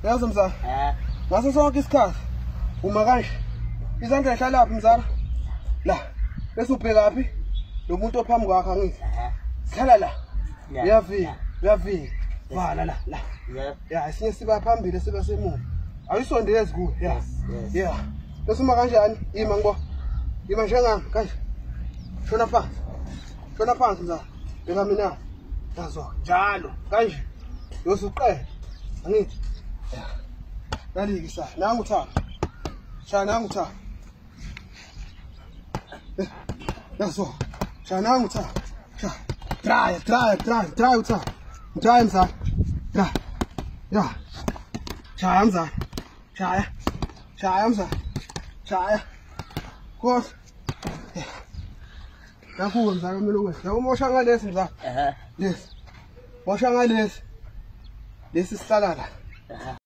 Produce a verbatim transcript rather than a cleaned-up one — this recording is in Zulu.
Yazi mzala. Eh. Ngaso sonke isikhathi uma kanje izandla ehlalaphi mzala? La. Bese ubhekaphi? Lo muntu ophambi kwakho angithi. Sihlala la. Uyavika, uyavika. Vala la, la. Yep. Ya, isinye siba phambili siba semuva. Ayisondezi kuwe. Ya. Yes, yes. Yeah. Bese uma kanjani? Ima ngibo. Ima njengami kanje. Shona phansi. Shona phansi mzala. Beka mina. Yazo njalo kanje. Yosuqele. Angithi. Yeah. Naliki sa. Nangu Thabo. Cha nangu Thabo. Yazo. Cha nangu Thabo. Cha. Try, try, try, try uta. Try mzala. Ya. Ya. Cha mzala. Cha. Cha mzala. Cha. Kos. Nakuwe mzala kumele ukwenze. Yakumosha ngalesi mzala. Eh. Yes. Mosha ngalesi. Lesi sihlala la.